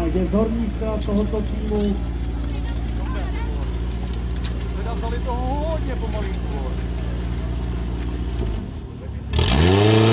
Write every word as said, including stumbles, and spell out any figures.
Takže z horní strany tohoto týmu. Teda vzali toho hodně pomalinku.